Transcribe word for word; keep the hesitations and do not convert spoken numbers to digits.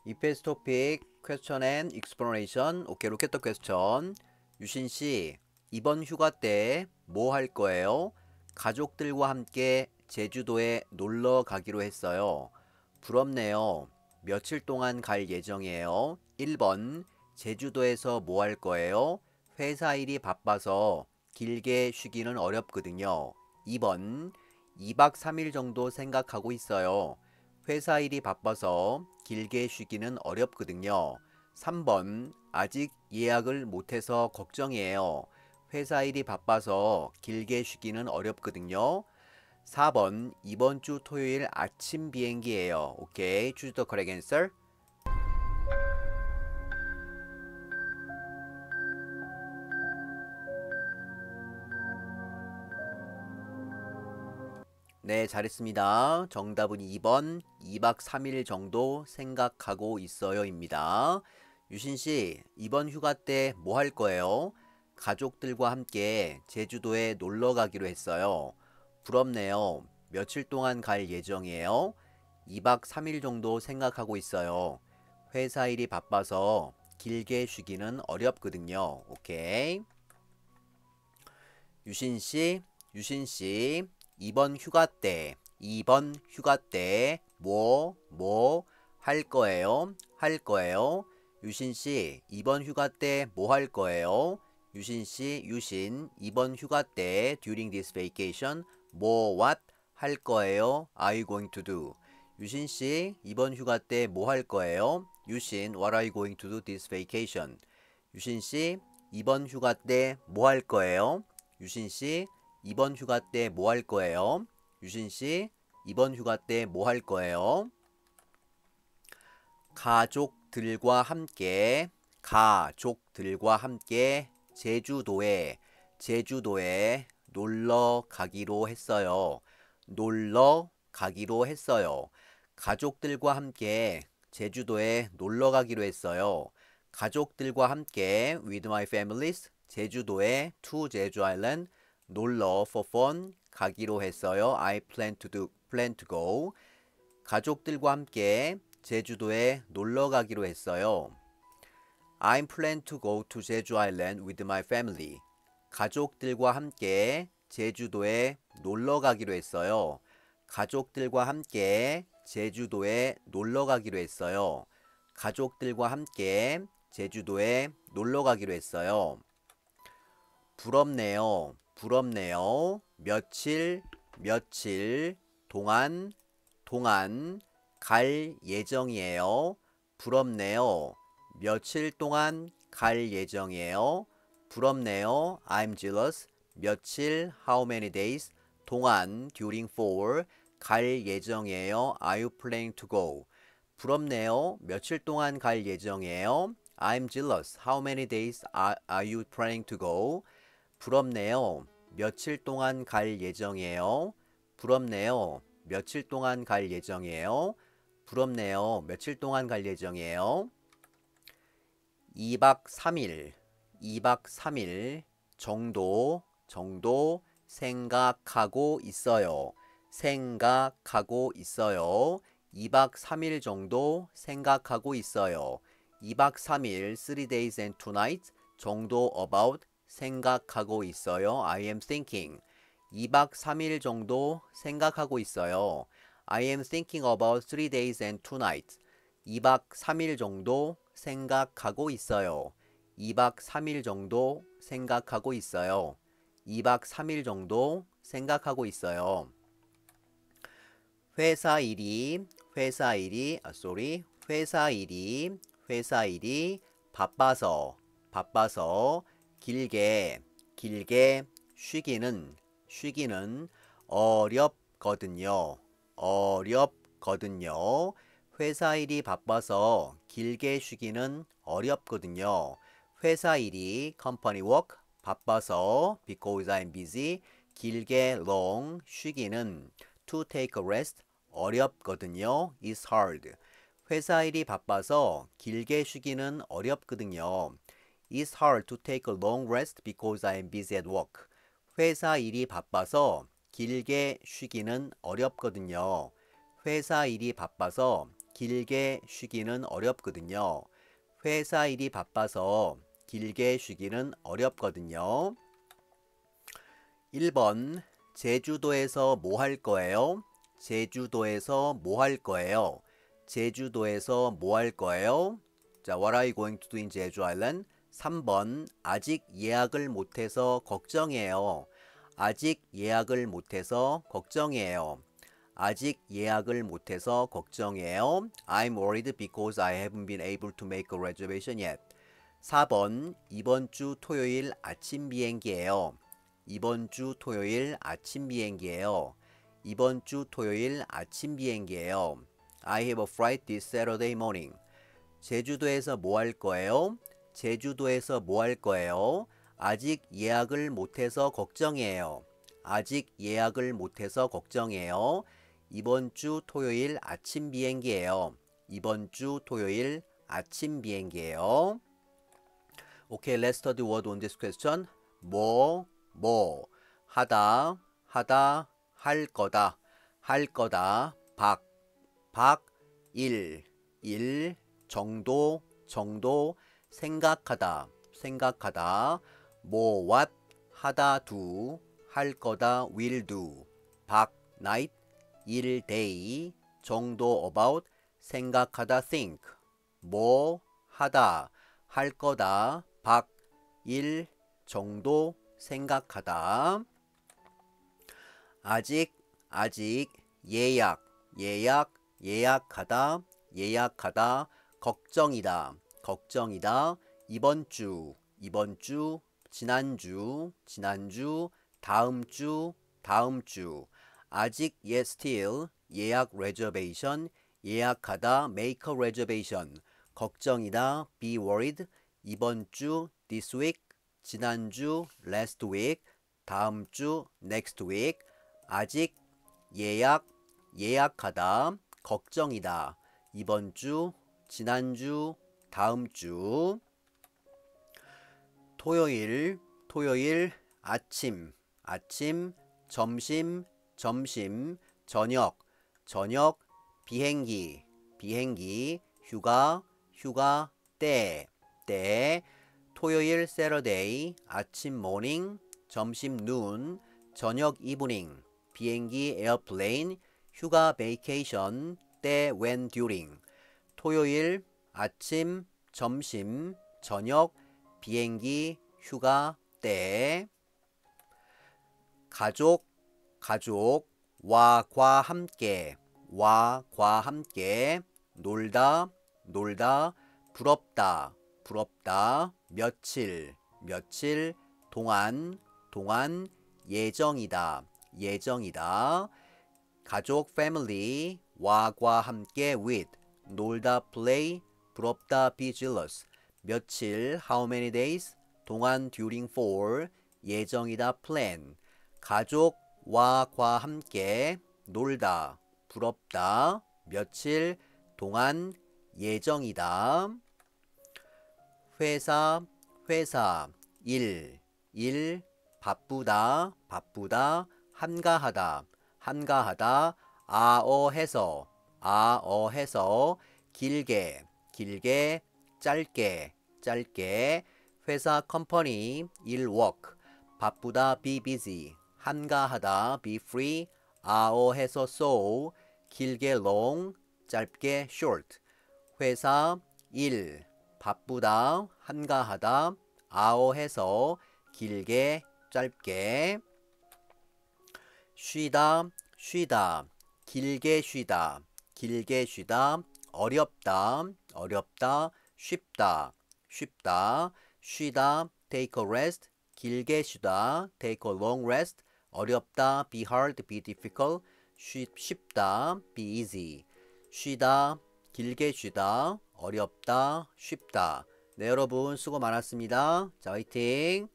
이피에스 토픽 퀘스천 앤 익스플로레이션. 오케이, look at the question. 유신 씨, 이번 휴가 때 뭐 할 거예요? 가족들과 함께 제주도에 놀러 가기로 했어요. 부럽네요. 며칠 동안 갈 예정이에요. 일 번, 제주도에서 뭐 할 거예요? 회사 일이 바빠서 길게 쉬기는 어렵거든요. 이 번, 이 박 삼 일 정도 생각하고 있어요. 회사 일이 바빠서 길게 쉬기는 어렵거든요. 삼 번, 아직 예약을 못해서 걱정이에요. 회사 일이 바빠서 길게 쉬기는 어렵거든요. 사 번, 이번 주 토요일 아침 비행기예요. 오케이, choose the correct answer. 네, 잘했습니다. 정답은 이 번, 이 박 삼 일 정도 생각하고 있어요 입니다. 유신씨, 이번 휴가 때 뭐 할 거예요? 가족들과 함께 제주도에 놀러 가기로 했어요. 부럽네요. 며칠 동안 갈 예정이에요? 이 박 삼 일 정도 생각하고 있어요. 회사 일이 바빠서 길게 쉬기는 어렵거든요. 오케이. 유신씨, 유신씨, 이번 휴가 때, 이번 휴가 때, 뭐, 뭐, 할 거예요? 할 거예요? 유신씨, 이번 휴가 때 뭐 할 거예요? 유신씨, 유신, 이번 휴가 때, during this vacation, 뭐, what, 할 거예요? Are you going to do? 유신씨, 이번 휴가 때 뭐 할 거예요? 유신, what are you going to do this vacation? 유신씨, 이번 휴가 때 뭐 할 거예요? 유신씨, 이번 휴가 때 뭐 할 거예요? 유신씨, 이번 휴가 때 뭐 할 거예요? 가족들과 함께, 가족들과 함께 제주도에, 제주도에 놀러 가기로 했어요. 놀러 가기로 했어요. 가족들과 함께 제주도에 놀러 가기로 했어요. 가족들과 함께 with my families 제주도에 to 제주 아일랜드 놀러 for fun 가기로 했어요. I plan to do plan to go. 가족들과 함께 제주도에 놀러 가기로 했어요. I plan to go to 제주 아일랜드 with my family. 가족들과 함께 제주도에 놀러 가기로 했어요. 가족들과 함께 제주도에 놀러 가기로 했어요. 가족들과 함께 제주도에 놀러 가기로 했어요. 부럽네요. 부럽네요. 며칠, 며칠 동안, 동안 갈 예정이에요. 부럽네요. 며칠 동안 갈 예정이에요. 부럽네요. I'm jealous. 며칠, how many days, 동안, during for, 갈 예정이에요. Are you planning to go? 부럽네요. 며칠 동안 갈 예정이에요. I'm jealous. How many days are, are you planning to go? 부럽네요. 며칠 동안 갈 예정이에요. 부럽네요. 며칠 동안 갈 예정이에요. 부럽네요. 며칠 동안 갈 예정이에요. 이 박 삼 일, 이 박 삼 일 정도, 정도 생각하고 있어요. 생각하고 있어요. 이 박 삼 일 정도 생각하고 있어요. 이 박 삼 일, three days and two nights 정도 about 생각하고 있어요. I am thinking. 이 박 삼 일 정도 생각하고 있어요. I am thinking about three days and two nights. 이 박 삼 일 정도 생각하고 있어요. 이 박 삼 일 정도 생각하고 있어요. 이 박 삼 일 정도 생각하고 있어요. 회사 일이, 회사 일이, 아, sorry. 회사 일이, 회사 일이 바빠서, 바빠서 길게, 길게 쉬기는, 쉬기는 어렵거든요. 어렵거든요. 회사 일이 바빠서 길게 쉬기는 어렵거든요. 회사 일이 company work 바빠서 because I'm busy 길게 long 쉬기는 to take a rest 어렵거든요. is hard. 회사 일이 바빠서 길게 쉬기는 어렵거든요. It's hard to take a long rest because I'm busy at work. 회사 일이 바빠서 길게 쉬기는 어렵거든요. 회사 일이 바빠서 길게 쉬기는 어렵거든요. 회사 일이 바빠서 길게 쉬기는 어렵거든요. 일 번 제주도에서 뭐 할 거예요? 제주도에서 뭐 할 거예요? 제주도에서 뭐 할 거예요? 자, what are you going to do in Jeju Island? 삼 번 아직 예약을 못해서 걱정이에요. 아직 예약을 못해서 걱정이에요. 아직 예약을 못해서 걱정이에요. I'm worried because I haven't been able to make a reservation yet. 사 번 이번 주 토요일 아침 비행기예요. 이번 주 토요일 아침 비행기예요. 이번 주 토요일 아침 비행기예요. I have a flight this Saturday morning. 제주도에서 뭐 할 거예요? 제주도에서 뭐 할 거예요? 아직 예약을 못해서 걱정이에요. 아직 예약을 못해서 걱정이에요. 이번 주 토요일 아침 비행기예요. 이번 주 토요일 아침 비행기예요. Okay, let's study word on this question. 뭐, 뭐, 하다, 하다, 할 거다, 할 거다, 박, 박, 일, 일, 정도, 정도, 생각하다, 생각하다, 뭐, what, 하다, do, 할 거다, will do, 박, night, 일, day, 정도, about, 생각하다, think, 뭐, 하다, 할 거다, 박, 일, 정도, 생각하다. 아직, 아직, 예약, 예약, 예약하다, 예약하다, 걱정이다, 걱정이다, 이번 주, 이번 주, 지난주, 지난주, 다음 주, 다음 주, 아직, yet still, 예약 reservation, 예약하다, make a reservation, 걱정이다, be worried, 이번 주, this week, 지난주, last week, 다음 주, next week, 아직, 예약, 예약하다, 걱정이다, 이번 주, 지난주, 다음 주. 토요일, 토요일, 아침, 아침, 점심, 점심, 저녁, 저녁, 비행기, 비행기, 휴가, 휴가, 때, 때, 토요일, Saturday, 아침, morning, 점심, noon, 저녁, evening, 비행기, airplane, 휴가, vacation, 때, when, during, 토요일, 아침, 점심, 저녁, 비행기, 휴가, 때. 가족, 가족, 와, 과 함께, 와, 과 함께, 놀다, 놀다, 부럽다, 부럽다, 며칠, 며칠, 동안, 동안, 예정이다, 예정이다. 가족, family, 와, 과 함께, with, 놀다, play, 부럽다, be jealous, 며칠, how many days, 동안, during, for, 예정이다, plan, 가족, 와, 과 함께, 놀다, 부럽다, 며칠, 동안, 예정이다. 회사, 회사, 일, 일, 바쁘다, 바쁘다, 한가하다, 한가하다, 아어해서, 아어해서, 길게, 길게, 짧게, 짧게, 회사 컴퍼니, 일 work, 바쁘다 be busy, 한가하다 be free, 아어해서 so, 길게 long, 짧게 short, 회사, 일, 바쁘다, 한가하다, 아어해서, 길게, 짧게. 쉬다, 쉬다, 길게 쉬다, 길게 쉬다, 어렵다, 어렵다, 쉽다, 쉽다, 쉬다, take a rest, 길게 쉬다, take a long rest, 어렵다, be hard, be difficult, 쉬, 쉽다, be easy, 쉬다, 길게 쉬다, 어렵다, 쉽다. 네, 여러분 수고 많았습니다. 자, 화이팅!